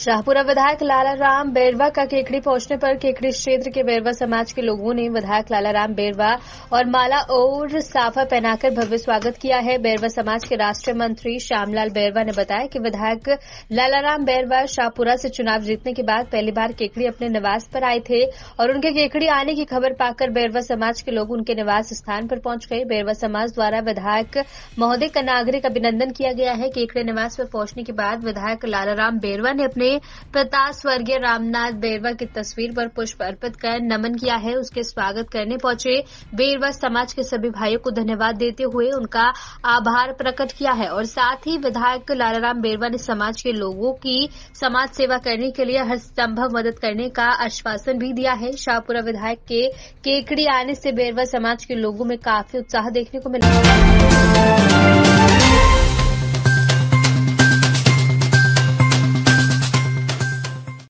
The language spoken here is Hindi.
शाहपुरा विधायक लालाराम बेरवा का केकड़ी पहुंचने पर केकड़ी क्षेत्र के बेरवा समाज के लोगों ने विधायक लालाराम बेरवा और माला और साफा पहनाकर भव्य स्वागत किया है। बेरवा समाज के राष्ट्रीय मंत्री श्यामलाल बेरवा ने बताया कि विधायक लालाराम बेरवा शाहपुरा से चुनाव जीतने के बाद पहली बार केकड़ी अपने निवास पर आए थे और उनके केकड़ी आने की खबर पाकर बेरवा समाज के लोग उनके निवास स्थान पर पहुंच गए। बेरवा समाज द्वारा विधायक महोदय का नागरिक अभिनंदन किया गया है। केकड़ी निवास पर पहुंचने के बाद विधायक लालाराम बेरवा ने अपने पिता स्वर्गीय रामनाथ बेरवा की तस्वीर पर पुष्प अर्पित कर नमन किया है। उसके स्वागत करने पहुंचे बेरवा समाज के सभी भाइयों को धन्यवाद देते हुए उनका आभार प्रकट किया है और साथ ही विधायक लालाराम बेरवा ने समाज के लोगों की समाज सेवा करने के लिए हर संभव मदद करने का आश्वासन भी दिया है। शाहपुरा विधायक के केकड़ी आने से बेरवा समाज के लोगों में काफी उत्साह देखने को मिला।